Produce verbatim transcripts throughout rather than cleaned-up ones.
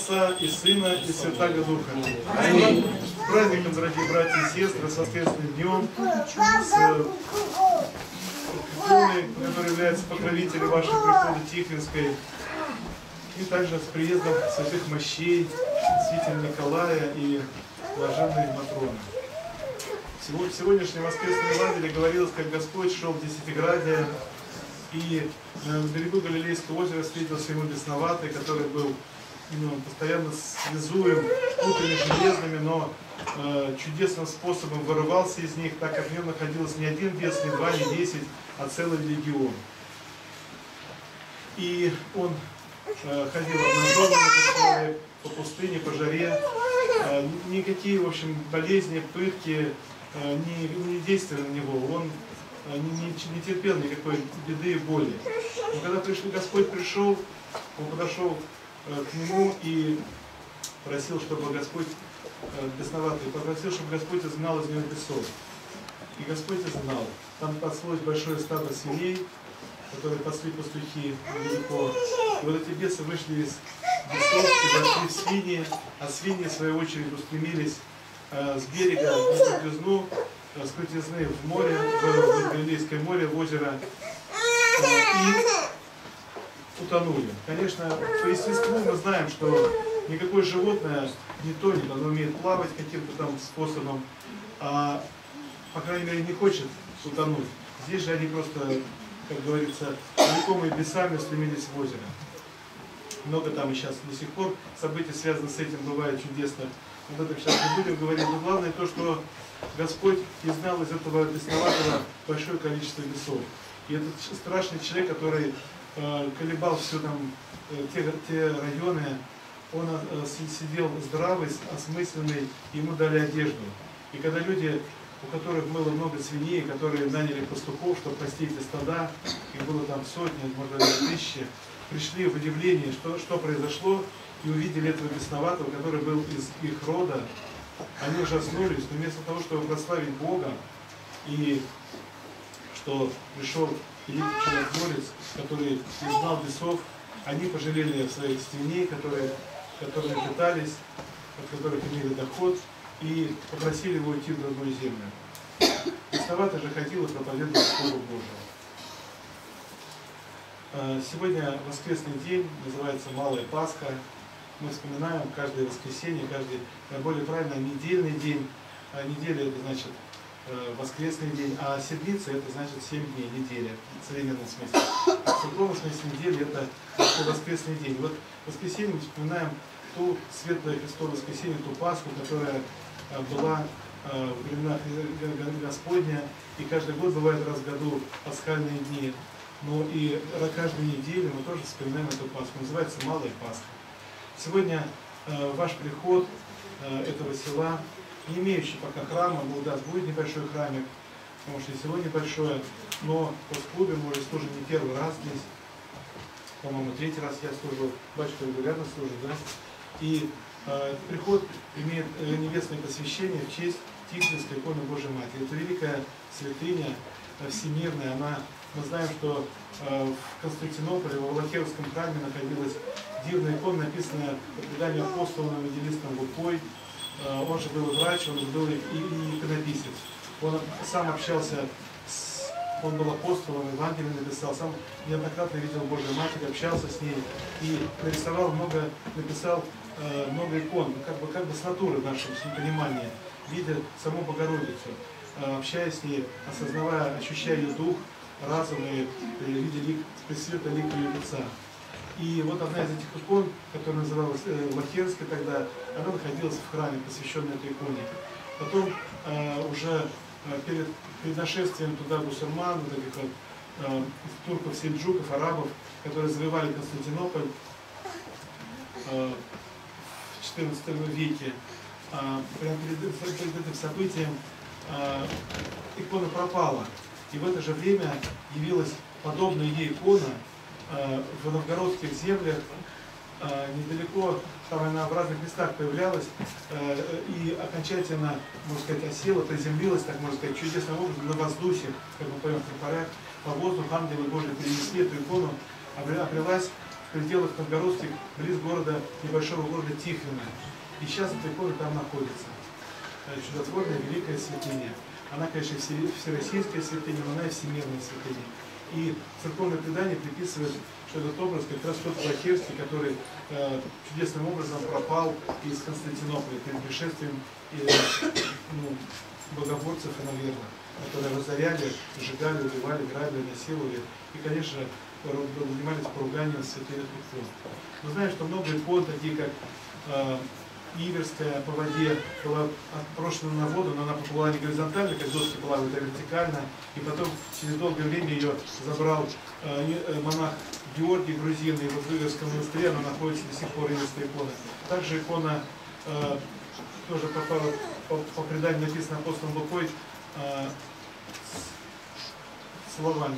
Отца и Сына и Святаго Духа. Аминь. С праздником, дорогие братья и сестры, с воскресным днем, с иконой, который является покровителем вашей прихода Тихвинской, и также с приездом святых мощей, святителя Николая и блаженной Матроны. В сегодняшнем воскресном Евангелии говорилось, как Господь шел в Десятиградие, и на берегу Галилейского озера встретился ему бесноватый, который был ну, постоянно связуем путами железными, но э, чудесным способом вырывался из них, так как в нем находилось не один бес, не два, не десять, а целый легион. И он э, ходил обнаженный по пустыне, по жаре. Э, никакие, в общем, болезни, пытки э, не, не действовали на него. Он э, не, не, не терпел никакой беды и боли. Но когда пришел, Господь пришел, он подошел к нему и просил, чтобы Господь, бесноватый, попросил, чтобы Господь изгнал из него бесов. И Господь изгнал. Там паслось большое стадо свиней, которые пасли пастухи недалеко. И вот эти бесы вышли из бесов и вошли в свиньи, а свиньи, в свою очередь, устремились э, с берега в крутизну, э, с крутизны в море, в Галилейское море, в озеро. Э, и утонули. Конечно, по естеству мы знаем, что никакое животное не тонет, оно умеет плавать каким-то там способом, а, по крайней мере, не хочет утонуть. Здесь же они просто, как говорится, влекомые бесами стремились в озеро. Много там и сейчас до сих пор событий, связанных с этим, бывает чудесных. Об этом сейчас не будем говорить. Но главное то, что Господь изгнал из этого бесноватого большое количество бесов. И этот страшный человек, который колебал все там, те, те районы, он сидел здравый, осмысленный, ему дали одежду. И когда люди, у которых было много свиней, которые наняли пастухов, чтобы пасти эти стада, их было там сотни, может быть, тысячи, пришли в удивление, что, что произошло, и увидели этого бесноватого, который был из их рода, они ужаснулись, но вместо того, чтобы прославить Бога, и что пришел великий чудотворец, который изгнал бесов, они пожалели своих свиней, которые, которые питались, от которых имели доход, и попросили его уйти в другую землю. Бесноватый же ходил и проповедовал Слово Божие. Сегодня воскресный день, называется Малая Пасха. Мы вспоминаем каждое воскресенье, каждый, более правильно, недельный день. Неделя — это значит воскресный день, а седмица — это значит семь дней, неделя, в современном смысле. В церковном смысле недели — это воскресный день. Вот в воскресенье мы вспоминаем ту светлое Христово воскресенье, ту Пасху, которая была в временах Господня, и каждый год бывает раз в году пасхальные дни. Но и каждую неделю мы тоже вспоминаем эту Пасху. Называется Малая Пасха. Сегодня ваш приход этого села, не имеющий пока храма, у нас будет небольшой храмик, потому что и село небольшое, но в клубе мы уже служим не первый раз здесь, по-моему, третий раз я служил, батюшка регулярно служит, да? И э, приход имеет э, небесное посвящение в честь Тихвинской иконы Божьей Матери. Это великая святыня э, всемирная, она, мы знаем, что э, в Константинополе, в Авлакеровском храме находилась дивная икона, написанная по преданию апостолом евангелистом Лукой. Он же был врач, он был и, и иконописец. Он сам общался, с, он был апостолом, Евангелие написал, сам неоднократно видел Божию Матерь, общался с ней и нарисовал много, написал э, много икон, как бы, как бы с натуры в нашем понимании, видя саму Богородицу, э, общаясь с ней, осознавая, ощущая ее дух, разум и видя лик, пресвета лика ее лица. И вот одна из этих икон, которая называлась э, Лахерской тогда, она находилась в храме, посвященной этой иконе. Потом э, уже э, перед, перед нашествием туда бусурман, вот этих вот, э, турков, сельджуков, арабов, которые завоевали Константинополь э, в четырнадцатом веке, э, прямо перед, перед этим событием э, икона пропала. И в это же время явилась подобная ей икона в новгородских землях, недалеко, там на в разных местах появлялась и окончательно, можно сказать, осела, приземлилась, так можно сказать, чудесным образом на воздухе, как мы поем в тропарях, по воздуху ангелы Божьи принесли эту икону, обрелась пределах Новгородских, близ города, небольшого города Тихвина. И сейчас эта икона там находится. Чудотворная великая святыня. Она, конечно, всероссийская святыня, но она и всемирная святыня. И церковное предание приписывает, что этот образ как раз тот Плахевский, который э, чудесным образом пропал из Константинополя перед пришествием и, ну, богоборцев, наверное, которые разоряли, сжигали, убивали, грабили, насиловали и, конечно, занимались поруганием святых икон. Мы знаем, что много икон, такие как э, Иверская по воде, была отброшена на воду, но она поплыла не горизонтально, как доски плавают, а вертикально. И потом через долгое время ее забрал э, монах Георгий Грузин, и вот в Иверском монастыре она находится до сих пор, Иверская икона. Также икона, э, тоже по, по, по преданию написано апостолом Лукой, э, слование.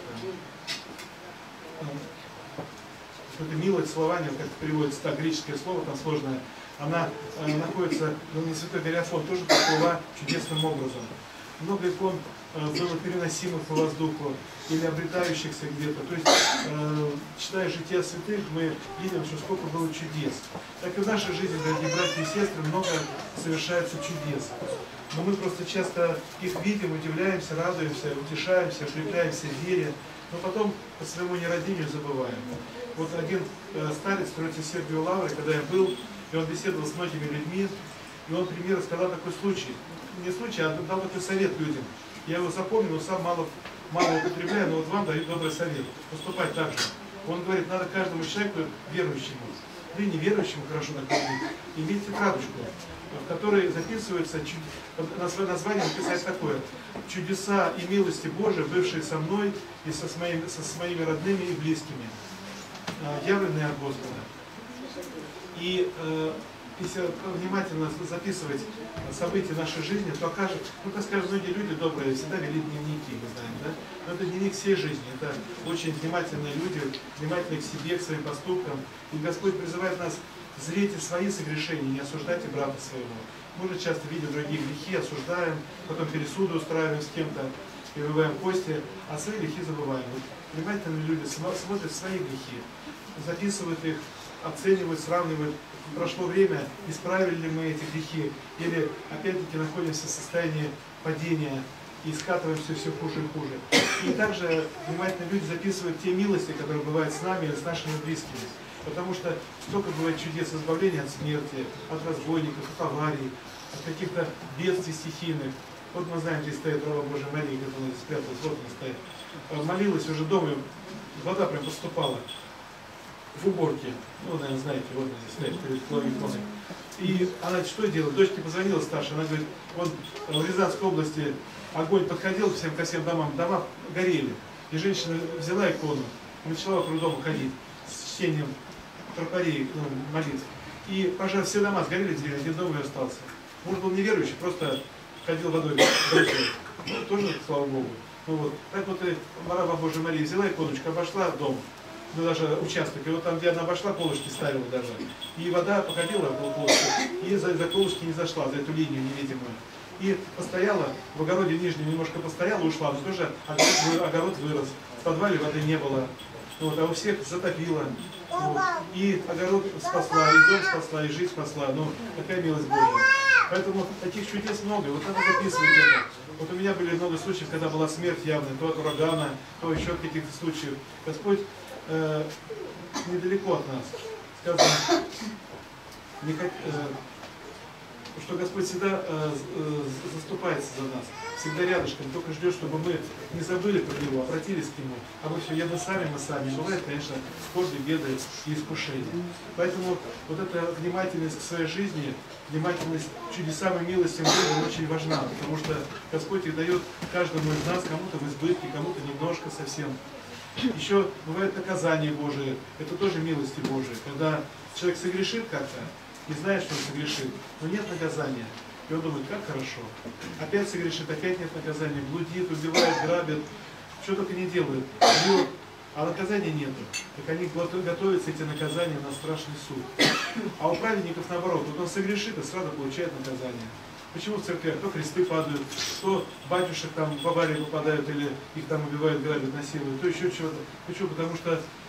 Это милость, слование, как переводится так, греческое слово, там сложное. Она э, находится на Святой горе Афон, тоже поплыла чудесным образом. Много икон э, было переносимых по воздуху или обретающихся где-то. То есть, э, читая жития святых, мы видим, что сколько было чудес. Так и в нашей жизни, дорогие братья и сестры, много совершается чудес. Но мы просто часто их видим, удивляемся, радуемся, утешаемся, укрепляемся в вере, но потом по своему нерадению забываем. Вот один э, старец, строитель Сергия Лавры, когда я был, и он беседовал с многими людьми, и он, пример, рассказал такой случай. Не случай, а дал такой совет людям. Я его запомнил, но сам мало, мало употребляю, но вот вам даю добрый совет. Поступать так же. Он говорит, надо каждому человеку, верующему, да и неверующему хорошо накормить, иметь тетрадочку, в которой записывается, название написать такое: «Чудеса и милости Божии, бывшие со мной и со, с моими, со, с моими родными и близкими, явленные от Господа». И э, если внимательно записывать события нашей жизни, то окажет, ну, так скажем, многие люди добрые всегда вели дневники, мы знаем, да? Но это дневник всей жизни, это очень внимательные люди, внимательные к себе, к своим поступкам. И Господь призывает нас: зрите свои согрешения, не осуждайте брата своего. Мы же часто видим другие грехи, осуждаем, потом пересуды устраиваем с кем-то, перебываем кости, а свои грехи забываем. Вот внимательные люди смотрят свои грехи, записывают их, оценивают, сравнивают, прошло время, исправили ли мы эти грехи, или опять-таки находимся в состоянии падения и скатываемся все хуже и хуже. И также внимательные люди записывают те милости, которые бывают с нами или с нашими близкими. Потому что столько бывает чудес избавления от смерти, от разбойников, от аварий, от каких-то бедствий стихийных. Вот мы знаем, здесь стоит Раба Божия Мария, как она здесь спряталась, вот она стоит. Молилась уже дома, вода прям поступала в уборке. Ну, наверное, знаете, вот она здесь стоит перед иконой. И она что делает? Дочке позвонила старшая, она говорит, вот в Рязанской области огонь подходил к всем, ко всем домам, дома горели. И женщина взяла икону, начала вокруг дома ходить с чтением тропарей, ну, молитв. И пожар, все дома сгорели, один дом и остался. Муж был неверующий, просто ходил водой, ну, тоже, слава Богу. Ну, вот. Так вот и Раба Божия Мария взяла иконочку, обошла дом, ну, даже участок, и вот там, где она обошла, полочки ставила даже. И вода походила около полочки, и за, за полочки не зашла, за эту линию невидимую. И постояла, в огороде нижнем немножко постояла, ушла, но тоже огород, огород вырос, в подвале воды не было, вот, а у всех затопило. Вот. И огород спасла, и дом спасла, и жизнь спасла. Ну, такая милость Божья. Поэтому таких чудес много. Вот надо записывать это. Вот у меня были много случаев, когда была смерть явная, то от урагана, то еще от каких-то случаев. Господь э, недалеко от нас. Сказано, не, э, что Господь всегда э, э, заступается за нас, всегда рядышком, только ждет, чтобы мы не забыли про Него, обратились к Нему. А мы все, едем сами, мы сами. Бывает, конечно, скорби, беды и искушения. Поэтому вот эта внимательность к своей жизни, внимательность к чудесам и милостям Божьим очень важна, потому что Господь их дает каждому из нас, кому-то в избытке, кому-то немножко совсем. Еще бывает наказание Божие, это тоже милости Божии, когда человек согрешит как-то, и знает, что он согрешит, но нет наказания. И он думает, как хорошо. Опять согрешит, опять нет наказания. Блудит, убивает, грабит, что только не делает. Бьет, а наказания нету. Так они готовятся, эти наказания, на страшный суд. А у праведников наоборот, вот он согрешит и сразу получает наказание. Почему в церквях то кресты падают, то батюшек там в аварии попадают, или их там убивают, грабят, насилуют, то еще чего-то. Почему? Потому что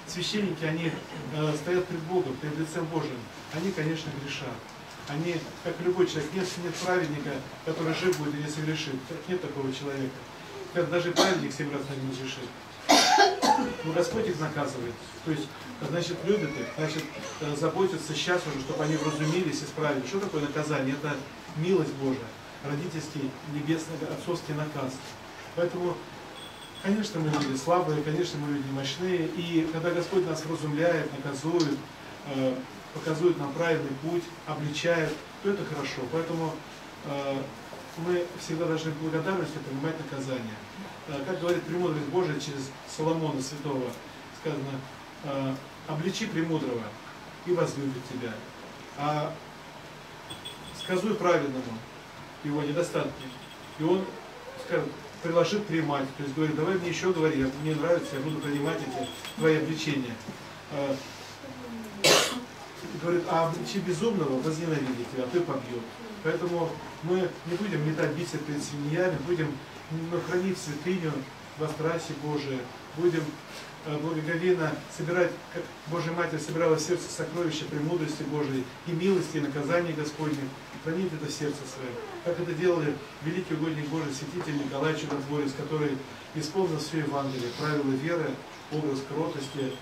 священники, они э, стоят пред Богом, перед лицем Божьим, они, конечно, грешат. Они, как любой человек, нет, нет праведника, который жив будет и не согрешит. Нет такого человека. Даже праведник семь раз не грешит. Но Господь их наказывает. То есть, значит, любит их, значит, заботится сейчас уже, чтобы они вразумились, исправили. Что такое наказание? Это милость Божия, родительский, небесный, отцовский наказ. Поэтому, конечно, мы люди слабые, конечно, мы люди мощные. И когда Господь нас вразумляет, наказует, показывает нам правильный путь, обличает, то это хорошо. Поэтому э, мы всегда должны благодарностью принимать наказание. Э, как говорит премудрость Божия через Соломона Святого, сказано, э, обличи премудрого и возлюбит тебя. А сказуй праведному его недостатки, и он, скажет, приложит примать, то есть говорит, давай мне еще говори, мне нравится, я буду принимать эти твои обличения. Э, Говорит, а обличи безумного, возненавидит тебя, а то и побьет. Поэтому мы не будем метать биться перед свиньями, будем хранить святыню во страсти Божие, будем благоговейно собирать, как Божья Матерь собирала в сердце сокровища премудрости Божией и милости, и наказания Господних, хранить это в сердце своем. Как это делали великий угодник Божий, святитель Николай Чудотворец, который исполнил все Евангелие, правила веры, образ кротости,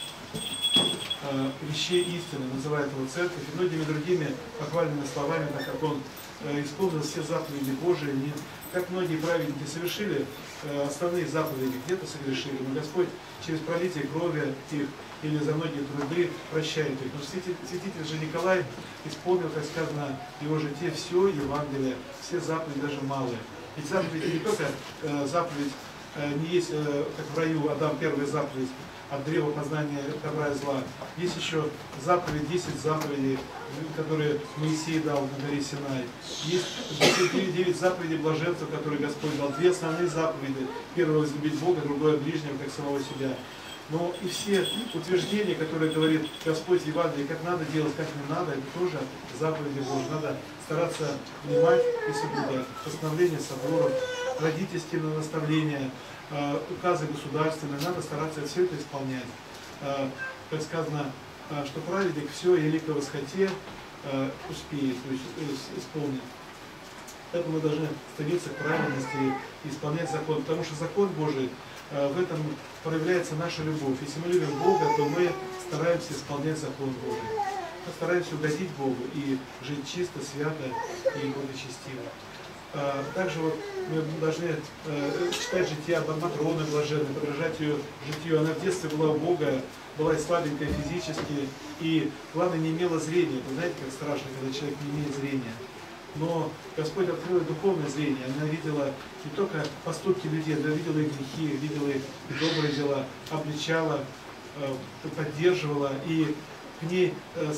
вещей истины, называет его церковь, и многими другими похвальными словами, так как он исполнил все заповеди Божии. Не, как многие праведники совершили основные заповеди, где-то согрешили, но Господь через пролитие крови их или за многие труды прощает их. Но святитель, святитель же Николай исполнил, как сказано, его житие все Евангелие, все заповеди, даже малые. Ведь заповеди не только э, заповедь, э, не есть, э, как в раю, Адам первая заповедь, от древа познания добра и зла. Есть еще заповедь, десять заповедей, которые Моисей дал на горе Синай. Есть девять заповедей блаженства, которые Господь дал. Две основные заповеди. Первое — возлюбить Бога, другое — ближнего, как самого себя. Но и все утверждения, которые говорит Господь в Евангелии, как надо делать, как не надо, это тоже заповеди Божьи. Надо стараться внимать и соблюдать. Постановления соборов, родительские наставления, указы государственные, надо стараться все это исполнять. Как сказано, что праведник все и лико восхоте успеет, то есть исполнить. Поэтому мы должны стремиться к праведности и исполнять закон, потому что закон Божий, в этом проявляется наша любовь. Если мы любим Бога, то мы стараемся исполнять закон Божий. Мы стараемся угодить Богу и жить чисто, свято и благочестиво. Также вот мы должны читать жития Матроны блаженной, подражать ее житию. Она в детстве была убогая, была и слабенькая физически, и, главное, не имела зрения. Вы знаете, как страшно, когда человек не имеет зрения. Но Господь открыл ей духовное зрение. Она видела не только поступки людей, она видела их грехи, видела их добрые дела, обличала, поддерживала, и к ней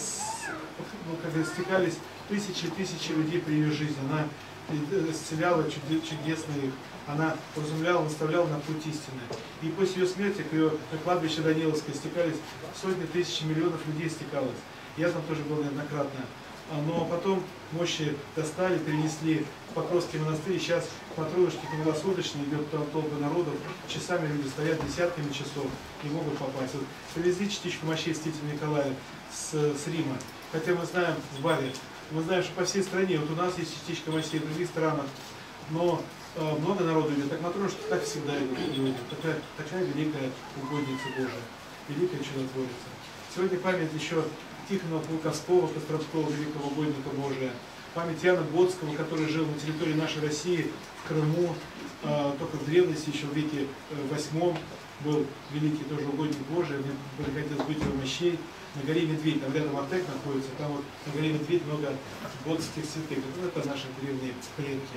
ну, как стекались тысячи и тысячи людей при ее жизни. Она исцеляла чудесно их, она разумляла, наставляла на путь истины. И после ее смерти к ее на кладбище Даниловское стекались сотни тысяч, миллионов людей стекалось. Я там тоже был неоднократно. Но потом мощи достали, перенесли в Покровский монастырь, и сейчас по Троечке круглосуточно идет толпа народов, часами люди стоят, десятками часов, не могут попасть. Вот привезли частичку мощей святителя Николая с, с Рима, хотя мы знаем с Бари, мы знаем, что по всей стране, вот у нас есть частичка мощей в других странах, но э, много народу идет, так на Троечке так всегда идут люди, такая, такая великая угодница Божия, великая чудотворица. Сегодня память еще Тихона Пулковского, Костромского, великого угодника Божия, память Иоанна Бодского, который жил на территории нашей России, в Крыму, э, только в древности, еще в веке восьмом, был великий тоже угодник Божий, мне приходилось быть его мощей. На горе Медведь, там рядом Артек находится, там вот на горе Медведь много бодских святых, ну, это наши древние предки.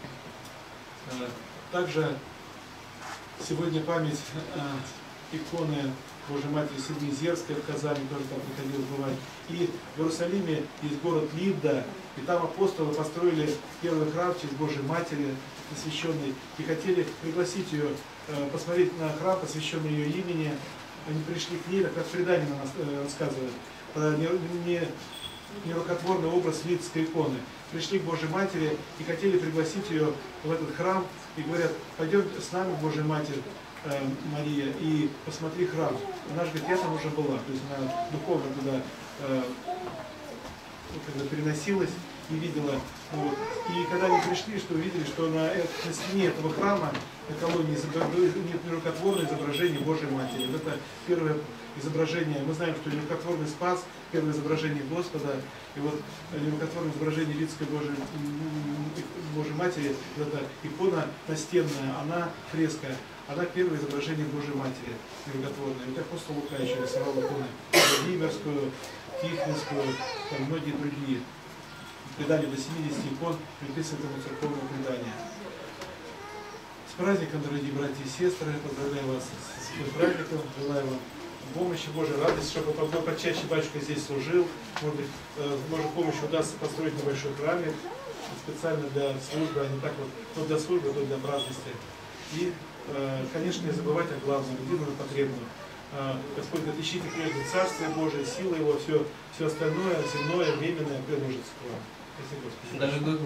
Э, также сегодня память э, иконы Божьей Матери Седмиезерской в Казани, тоже там приходилось бывать. И в Иерусалиме есть город Лидда, и там апостолы построили первый храм в честь Божьей Матери, посвященный, и хотели пригласить ее, э, посмотреть на храм, посвященный ее имени. Они пришли к ней, как предание нам рассказывает, нерукотворный образ лидской иконы. Пришли к Божьей Матери и хотели пригласить ее в этот храм, и говорят: пойдем с нами, Божья Матерь, э, Мария, и посмотри храм. Она же говорит, я там уже была, то есть она духовно туда э, когда переносилась и видела. Вот. И когда они пришли, что увидели, что на, на стене этого храма, на колонии, нет нерукотворное изображение Божьей Матери. Вот это первое изображение. Мы знаем, что нерукотворный Спас, первое изображение Господа, и вот нерукотворное изображение Лидской Божьей, Божьей Матери, вот эта икона настенная, она фреска, она первое изображение Божьей Матери, нерукотворное. Вот апостол Лука еще рисовал иконы Владимирскую, Тихвинскую, там многие другие. Предание до семидесяти икон приписывают этому церковному преданию. С праздником, дорогие братья и сестры, поздравляю вас с этим праздником, желаю вам помощи, Божьей радости, чтобы почаще батюшка здесь служил. Может быть, может помощь удастся построить небольшой храмик специально для службы, а не так вот, то для службы, то для праздности. И, конечно, не забывать о главном, едином потребном. Господь говорит, ищите прежде Царствие Божие, силы Его, все, все остальное, земное, временное, приложится к вам. Спасибо, Господи. Даже Бог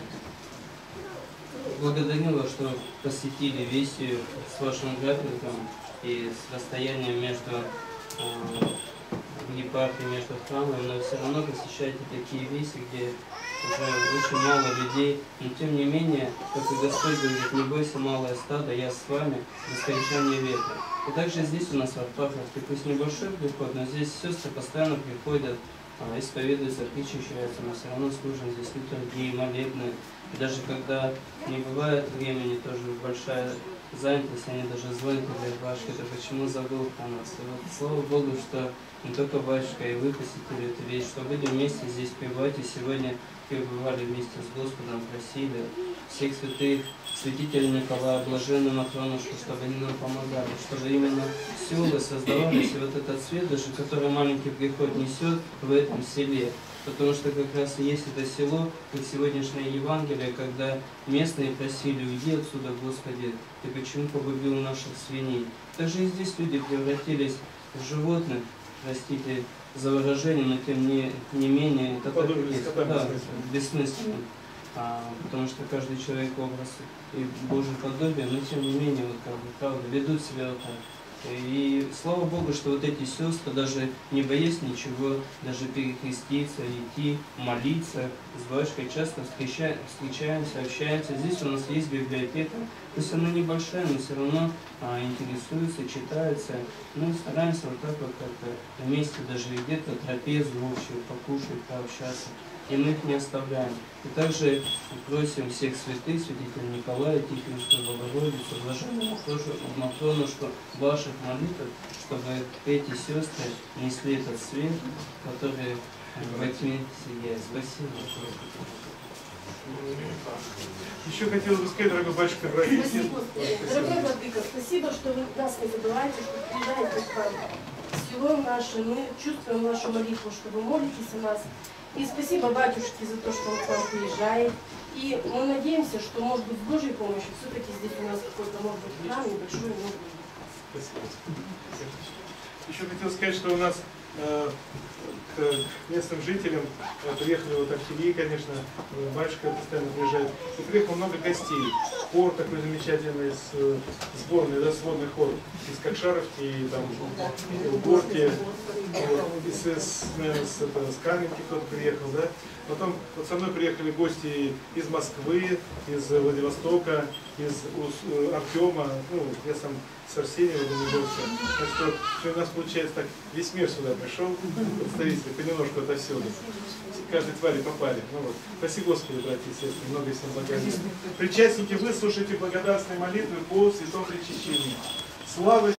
благодарю вас, что посетили Весию с вашим графиком и с расстоянием между э, епархией, между храмами, но все равно посещаете такие веси, где уже очень мало людей, но тем не менее, как и Господь говорит, не бойся, малое стадо, я с вами до скончания века. И также здесь у нас в Арпаховке, пусть небольшой приход, но здесь сестры постоянно приходят, исповедуются, причащаются, но все равно служим здесь литургии, молебны. И даже когда не бывает времени, тоже большая занятость, они даже звонят и говорят, батюшка, ты почему забыл про нас? И вот слава Богу, что не только батюшка, и вы посетили эту вещь, что были вместе здесь пребывать, и сегодня пребывали вместе с Господом, просили всех святых, святителя Николая, блаженную Матронушку, чтобы они нам помогали, чтобы именно силы создавались, и вот этот свет, даже который маленький приход несет в этом селе. Потому что как раз и есть это село, как сегодняшнее Евангелие, когда местные просили, уйди отсюда, Господи, ты почему погубил наших свиней? Также и здесь люди превратились в животных, простите за выражение, но тем не, не менее это так и есть, да, бессмысленно. А, потому что каждый человек образ и Божье подобие, но тем не менее, вот как бы, правда, ведут себя вот так. И слава Богу, что вот эти сестры, даже не боясь ничего, даже перекреститься, идти, молиться, с батюшкой часто встречаемся, общаемся. Здесь у нас есть библиотека, пусть она небольшая, но все равно а, интересуется, читается. Ну и стараемся вот так вот как-то вместе даже где-то трапезу общую покушать, пообщаться. И мы их не оставляем. И также просим всех святых, святителя Николая, Тихвинскую Богородицу, блаженную Матронушку, ваших молитв, чтобы эти сестры несли этот свет, который во тьме сияет. Спасибо. Еще хотелось бы сказать, дорогой батюшка, братья и сестры. Дорогой владыка, спасибо, что вы нас не забываете, что приезжаете к нам в село наше, мы чувствуем вашу молитву, что вы молитесь о нас. И спасибо батюшке за то, что он к вам приезжает. И мы надеемся, что, может быть, с Божьей помощью все-таки здесь у нас какой-то, может быть, храм небольшой, может быть. Спасибо. Еще хотел сказать, что у нас э, к местным жителям э, приехали вот архиереи, конечно, э, батюшка постоянно приезжает. И приехало много гостей. Хор такой замечательный, с, э, сборный, да, сводный хор из Кокшаровки, и там, и Угорки, вот, и с, с, с, это, с Каменки кто-то приехал, да. Потом вот со мной приехали гости из Москвы, из Владивостока, из uh, Артема, ну, я сам с Арсениева Домидовца. Так что, что у нас получается так, весь мир сюда пришел, представители, понемножку отовсюду. Каждой твари попали. Ну, вот. Спасибо Господи, братья и сестры, много всем благодарен. Причастники, вы слушайте благодарственные молитвы по святом причащении. Слава